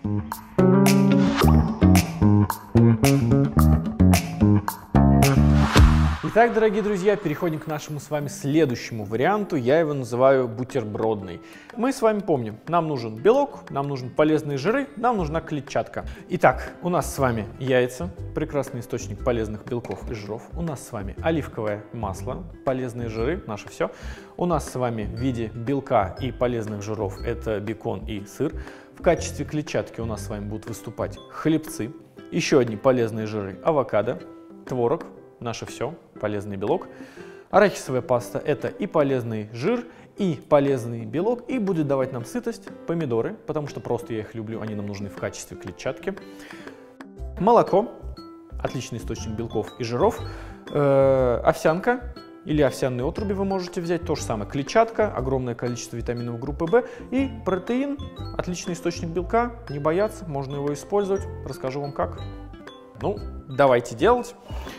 Итак, дорогие друзья, переходим к нашему с вами следующему варианту. Я его называю бутербродный. Мы с вами помним, нам нужен белок, нам нужны полезные жиры, нам нужна клетчатка. Итак, у нас с вами яйца, прекрасный источник полезных белков и жиров. У нас с вами оливковое масло, полезные жиры, наше все. У нас с вами в виде белка и полезных жиров это бекон и сыр. В качестве клетчатки у нас с вами будут выступать хлебцы. Еще одни полезные жиры: авокадо, творог. Наше все, полезный белок. Арахисовая паста – это и полезный жир, и полезный белок, и будет давать нам сытость. Помидоры, потому что просто я их люблю, они нам нужны в качестве клетчатки. Молоко – отличный источник белков и жиров. Овсянка или овсяные отруби вы можете взять, то же самое. Клетчатка, огромное количество витаминов группы В. И протеин – отличный источник белка, не бояться, можно его использовать. Расскажу вам как. Ну, давайте делать.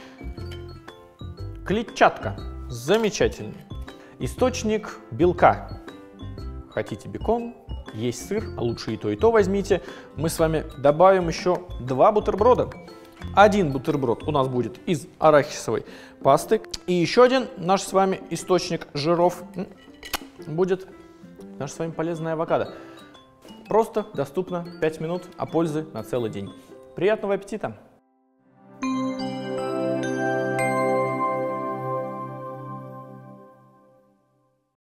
Клетчатка. Замечательный. Источник белка. Хотите бекон, есть сыр, а лучше и то возьмите. Мы с вами добавим еще 2 бутерброда. Один бутерброд у нас будет из арахисовой пасты. И еще один наш с вами источник жиров будет наш с вами полезная авокадо. Просто, доступно, 5 минут, а пользы на целый день. Приятного аппетита!